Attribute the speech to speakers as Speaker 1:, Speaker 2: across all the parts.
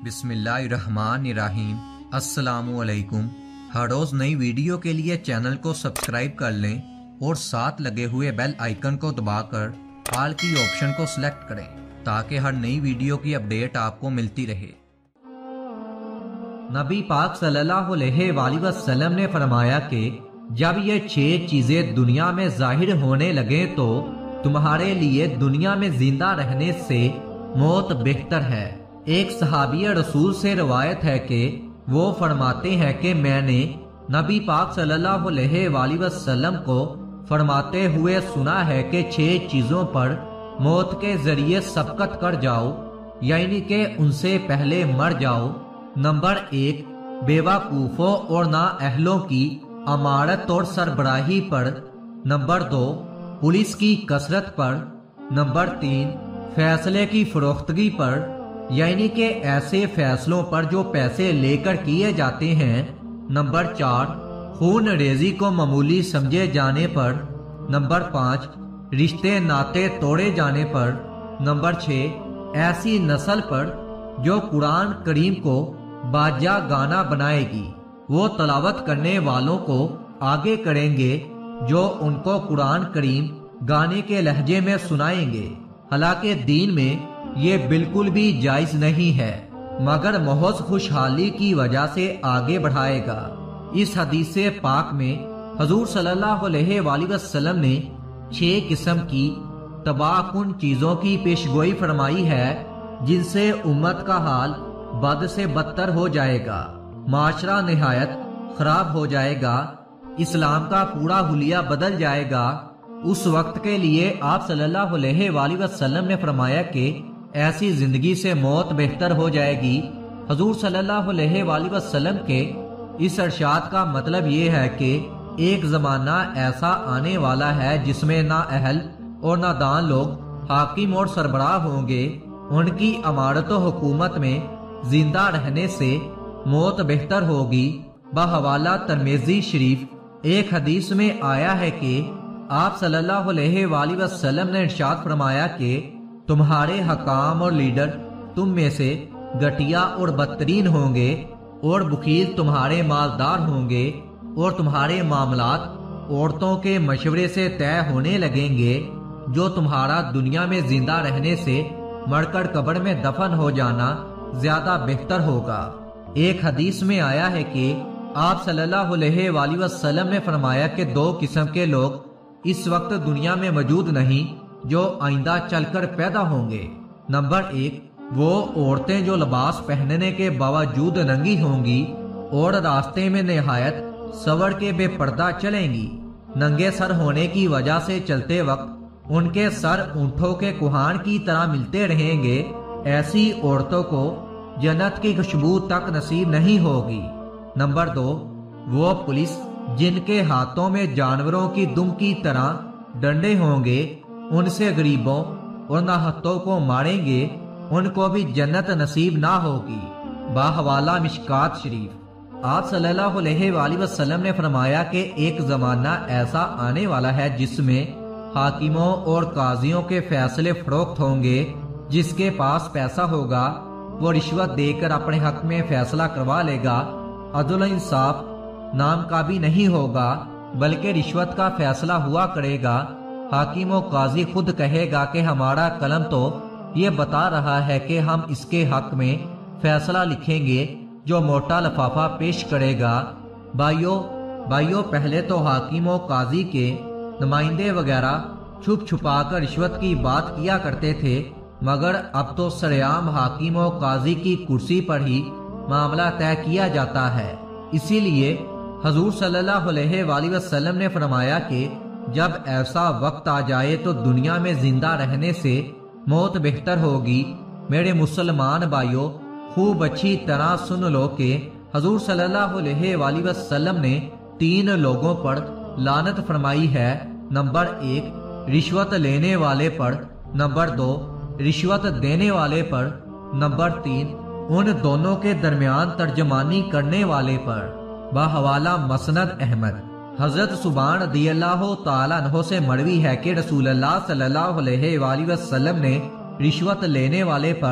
Speaker 1: بسم اللہ الرحمن الرحیم۔ السلام علیکم۔ ہر روز نئی ویڈیو کے لیے چینل کو سبسکرائب کر لیں اور ساتھ لگے ہوئے بیل آئیکن کو دبا کر آل کی آپشن کو سلیکٹ کریں تاکہ ہر نئی ویڈیو کی اپڈیٹ آپ کو ملتی رہے۔ نبی پاک صلی اللہ علیہ وآلہ وسلم نے فرمایا کہ جب یہ 6 چیزیں دنیا میں ظاہر ہونے لگیں تو تمہارے لیے دنیا میں زندہ رہنے سے موت بہتر ہے۔ ایک صحابی رسول سے روایت ہے کہ وہ فرماتے ہیں کہ میں نے نبی پاک صلی اللہ علیہ وآلہ وسلم کو فرماتے ہوئے سنا ہے کہ 6 چیزوں پر موت کے ذریعے سبقت کر جاؤ، یعنی کہ ان سے پہلے مر جاؤ۔ نمبر 1، بیوقوفوں اور نااہلوں کی امارت اور سربراہی پر۔ نمبر 2، پولیس کی کثرت پر۔ نمبر 3، فیصلے کی فروختگی پر، یعنی کہ ایسے فیصلوں پر جو پیسے لے کر کیے جاتے ہیں۔ نمبر 4، خون ریزی کو معمولی سمجھے جانے پر۔ نمبر 5، رشتے ناطے توڑے جانے پر۔ نمبر 6، ایسی نسل پر جو قرآن کریم کو باجا گانا بنائے گی، وہ تلاوت کرنے والوں کو آگے کریں گے جو ان کو قرآن کریم گانے کے لہجے میں سنائیں گے۔ حالانکہ دین میں یہ بالکل بھی جائز نہیں ہے، مگر محض خوشحالی کی وجہ سے آگے بڑھائے گا۔ اس حدیث پاک میں حضور صلی اللہ علیہ وآلہ وسلم نے 6 قسم کی تباہ کن چیزوں کی پیشگوئی فرمائی ہے جن سے امت کا حال بد سے بدتر ہو جائے گا، معاشرہ نہایت خراب ہو جائے گا، اسلام کا پورا حلیہ بدل جائے گا۔ اس وقت کے لیے آپ صلی اللہ علیہ وآلہ وسلم نے فرمایا کہ ایسی زندگی سے موت بہتر ہو جائے گی۔ حضور صلی اللہ علیہ وآلہ وسلم کے اس ارشاد کا مطلب یہ ہے کہ ایک زمانہ ایسا آنے والا ہے جس میں نہ اہل اور نہ دان لوگ حاکم اور سربراہ ہوں گے۔ ان کی امارت و حکومت میں زندہ رہنے سے موت بہتر ہوگی۔ بحوالہ ترمذی شریف ایک حدیث میں آیا ہے کہ آپ صلی اللہ علیہ وآلہ وسلم نے ارشاد فرمایا کہ تمہارے حکام اور لیڈر تم میں سے گھٹیا اور بدترین ہوں گے، اور بخیل تمہارے مالدار ہوں گے، اور تمہارے معاملات عورتوں کے مشورے سے طے ہونے لگیں گے، جو تمہارا دنیا میں زندہ رہنے سے مر کر قبر میں دفن ہو جانا زیادہ بہتر ہوگا۔ ایک حدیث میں آیا ہے کہ آپ صلی اللہ علیہ وآلہ وسلم نے فرمایا کہ 2 قسم کے لوگ اس وقت دنیا میں موجود نہیں جو آئندہ چل کر پیدا ہوں گے۔ نمبر 1، وہ عورتیں جو لباس پہننے کے باوجود ننگی ہوں گی اور راستے میں نہایت سور کے بے پردہ چلیں گی۔ ننگے سر ہونے کی وجہ سے چلتے وقت ان کے سر اونٹوں کے کوہان کی طرح ملتے رہیں گے۔ ایسی عورتوں کو جنت کی خوشبو تک نصیب نہیں ہوگی۔ نمبر 2، وہ پولیس جن کے ہاتھوں میں جانوروں کی دم کی طرح ڈنڈے ہوں گے، ان سے غریبوں اور ناحقوں کو ماریں گے، ان کو بھی جنت نصیب نہ ہوگی۔ باحوالہ مشکات شریف آپ صلی اللہ علیہ وآلہ وسلم نے فرمایا کہ ایک زمانہ ایسا آنے والا ہے جس میں حاکموں اور قاضیوں کے فیصلے فروخت ہوں گے۔ جس کے پاس پیسہ ہوگا وہ رشوت دے کر اپنے حق میں فیصلہ کروا لے گا۔ عدل و انصاف نام کا بھی نہیں ہوگا، بلکہ رشوت کا فیصلہ ہوا کرے گا۔ حاکم و قاضی خود کہے گا کہ ہمارا قلم تو یہ بتا رہا ہے کہ ہم اس کے حق میں فیصلہ لکھیں گے جو موٹا لفافہ پیش کرے گا۔ بھائیو پہلے تو حاکم و قاضی کے نمائندے وغیرہ چھپ چھپا کر رشوت کی بات کیا کرتے تھے، مگر اب تو سرعام حاکم و قاضی کی کرسی پر ہی معاملہ طے کیا جاتا ہے۔ اسی لیے حضور صلی اللہ علیہ وآلہ وسلم نے فرمایا کہ جب ایسا وقت آ جائے تو دنیا میں زندہ رہنے سے موت بہتر ہوگی۔ میرے مسلمان بھائیوں، خوب اچھی طرح سن لو کہ حضور صلی اللہ علیہ وآلہ وسلم نے 3 لوگوں پر لعنت فرمائی ہے۔ نمبر 1، رشوت لینے والے پر۔ نمبر 2، رشوت دینے والے پر۔ نمبر 3، ان دونوں کے درمیان ترجمانی کرنے والے پر۔ باحوالہ مسند احمد حضرت سبحان رضی اللہ تعالیٰ عنہ سے مروی ہے کہ رسول اللہ صلی اللہ علیہ وآلہ وسلم نے رشوت لینے والے پر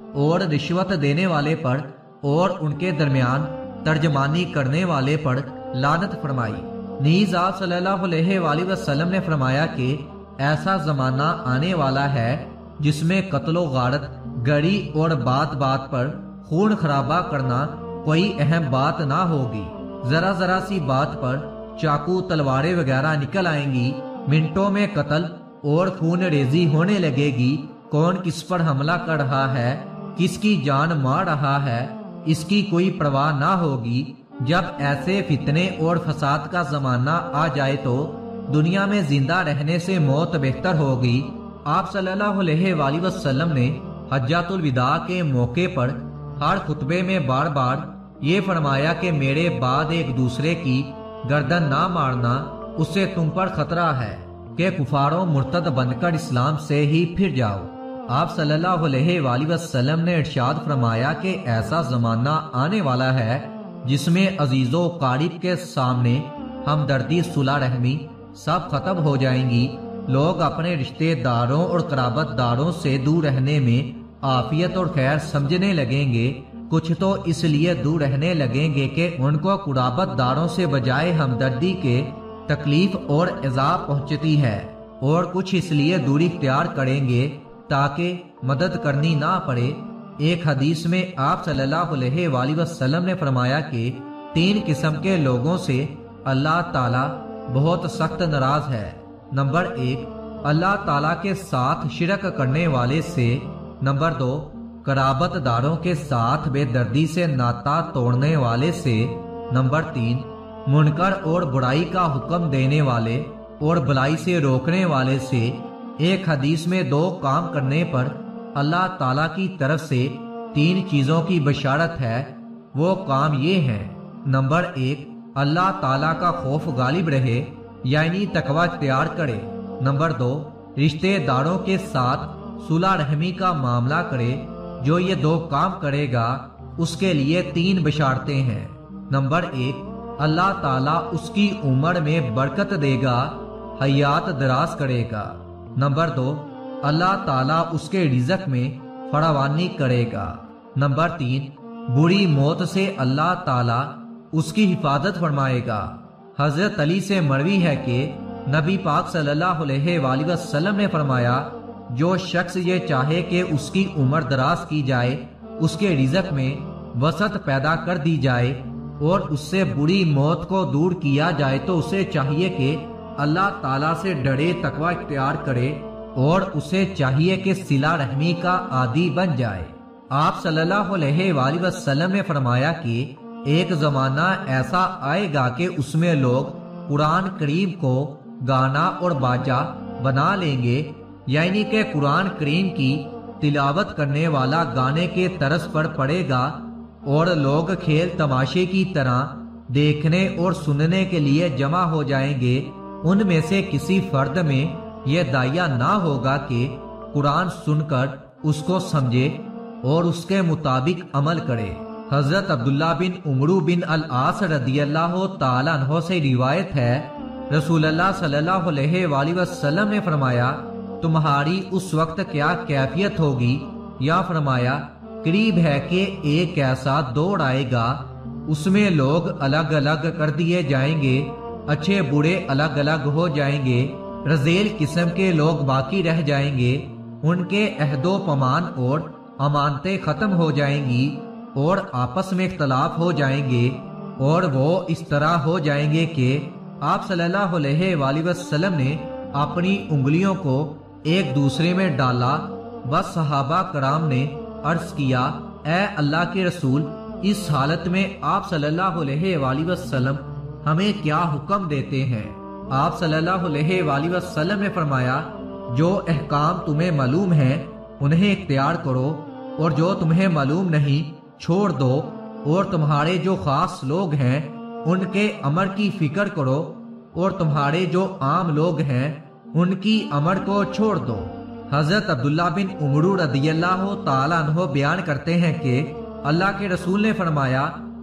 Speaker 1: اور رشوت دینے والے پر اور ان کے درمیان ترجمانی کرنے والے پر لعنت فرمائی۔ نیز آپ صلی اللہ علیہ وآلہ وسلم نے فرمایا کہ ایسا زمانہ آنے والا ہے جس میں قتل و غارت، گڑی اور بات بات پر خون خرابہ کرنا کوئی اہم بات نہ ہوگی۔ ذرا ذرا سی بات پر چاقو تلواریں وغیرہ نکل آئیں گی، منٹوں میں قتل اور خون ریزی ہونے لگے گی۔ کون کس پر حملہ کر رہا ہے، کس کی جان مار رہا ہے، اس کی کوئی پرواہ نہ ہوگی۔ جب ایسے فتنے اور فساد کا زمانہ آ جائے تو دنیا میں زندہ رہنے سے موت بہتر ہوگی۔ آپ صلی اللہ علیہ وآلہ وسلم نے حجۃ الوداع کے موقع پر ہر خطبے میں بار بار یہ فرمایا کہ میرے بعد ایک دوسرے کی گردن نہ مارنا، اس سے تم پر خطرہ ہے کہ کفار و مرتد بن کر اسلام سے ہی پھر جاؤ۔ آپ صلی اللہ علیہ وآلہ وسلم نے ارشاد فرمایا کہ ایسا زمانہ آنے والا ہے جس میں عزیز و قریب کے سامنے ہمدردی، صلح رحمی سب ختم ہو جائیں گی۔ لوگ اپنے رشتہ داروں اور قرابت داروں سے دور رہنے میں عافیت اور خیر سمجھنے لگیں گے۔ کچھ تو اس لیے دور رہنے لگیں گے کہ ان کو قرابت داروں سے بجائے ہمدردی کے تکلیف اور عذاب پہنچتی ہے، اور کچھ اس لیے دوری اختیار کریں گے تاکہ مدد کرنی نہ پڑے۔ ایک حدیث میں آپ صلی اللہ علیہ وآلہ وسلم نے فرمایا کہ 3 قسم کے لوگوں سے اللہ تعالی بہت سخت ناراض ہے۔ نمبر 1، اللہ تعالیٰ کے ساتھ شرک کرنے والے سے۔ نمبر 2، قرابت داروں کے ساتھ بے دردی سے ناتا توڑنے والے سے۔ نمبر 3، منکر اور برائی کا حکم دینے والے اور بلائی سے روکنے والے سے۔ ایک حدیث میں 2 کام کرنے پر اللہ تعالیٰ کی طرف سے 3 چیزوں کی بشارت ہے۔ وہ کام یہ ہیں: نمبر 1، اللہ تعالیٰ کا خوف غالب رہے، یعنی تقوی اختیار کرے۔ نمبر 2، رشتہ داروں کے ساتھ صلح رحمی کا معاملہ کرے۔ جو یہ 2 کام کرے گا اس کے لیے 3 بشارتیں ہیں۔ نمبر 1، اللہ تعالیٰ اس کی عمر میں برکت دے گا، حیات دراز کرے گا۔ نمبر 2، اللہ تعالیٰ اس کے رزق میں فراوانی کرے گا۔ نمبر 3، بری موت سے اللہ تعالیٰ اس کی حفاظت فرمائے گا۔ حضرت علی سے مروی ہے کہ نبی پاک صلی اللہ علیہ وآلہ وسلم نے فرمایا، جو شخص یہ چاہے کہ اس کی عمر دراز کی جائے، اس کے رزق میں وسعت پیدا کر دی جائے اور اس سے بری موت کو دور کیا جائے، تو اسے چاہیے کہ اللہ تعالیٰ سے ڈرے، تقوی اختیار کرے، اور اسے چاہیے کہ صلہ رحمی کا عادی بن جائے۔ آپ صلی اللہ علیہ وآلہ وسلم نے فرمایا کہ ایک زمانہ ایسا آئے گا کہ اس میں لوگ قرآن کریم کو گانا اور باجا بنا لیں گے، یعنی کہ قرآن کریم کی تلاوت کرنے والا گانے کے طرز پر پڑے گا، اور لوگ کھیل تماشے کی طرح دیکھنے اور سننے کے لیے جمع ہو جائیں گے۔ ان میں سے کسی فرد میں یہ داعیہ نہ ہوگا کہ قرآن سن کر اس کو سمجھے اور اس کے مطابق عمل کرے۔ حضرت عبداللہ بن عمرو بن العاص رضی اللہ تعالیٰ عنہ سے روایت ہے، رسول اللہ صلی اللہ علیہ وآلہ وسلم نے فرمایا، تمہاری اس وقت کیا کیفیت ہوگی؟ یا فرمایا، قریب ہے کہ ایک ایسا دور آئے گا، اس میں لوگ الگ الگ کر دیے جائیں گے، اچھے برے الگ الگ ہو جائیں گے، رذیل قسم کے لوگ باقی رہ جائیں گے، ان کے عہد و پیمان اور امانتیں ختم ہو جائیں گی اور آپس میں اختلاف ہو جائیں گے، اور وہ اس طرح ہو جائیں گے کہ آپ صلی اللہ علیہ وآلہ وسلم نے اپنی انگلیوں کو ایک دوسرے میں ڈالا۔ بس صحابہ کرام نے عرض کیا، اے اللہ کے رسول، اس حالت میں آپ صلی اللہ علیہ وآلہ وسلم ہمیں کیا حکم دیتے ہیں؟ آپ صلی اللہ علیہ وآلہ وسلم نے فرمایا، جو احکام تمہیں معلوم ہیں انہیں اختیار کرو، اور جو تمہیں معلوم نہیں چھوڑ دو، اور تمہارے جو خاص لوگ ہیں ان کے امر کی فکر کرو، اور تمہارے جو عام لوگ ہیں ان کی امر کو چھوڑ دو۔ حضرت عبداللہ بن عمرو رضی اللہ تعالیٰ عنہ بیان کرتے ہیں کہ اللہ کے رسول نے فرمایا،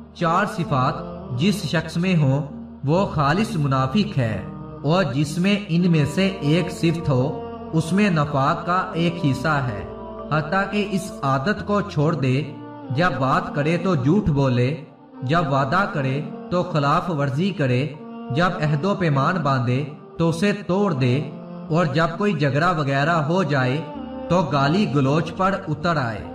Speaker 1: 4 صفات جس شخص میں ہوں وہ خالص منافق ہے، اور جس میں ان میں سے ایک صفت ہو اس میں نفاق کا ایک حصہ ہے۔ حتیٰ کہ اس عادت کو چھوڑ دے، جب بات کرے تو جھوٹ بولے، جب وعدہ کرے تو خلاف ورزی کرے، جب عہد و پیمان باندھے تو اسے توڑ دے، اور جب کوئی جھگڑا وغیرہ ہو جائے تو گالی گلوچ پر اتر آئے۔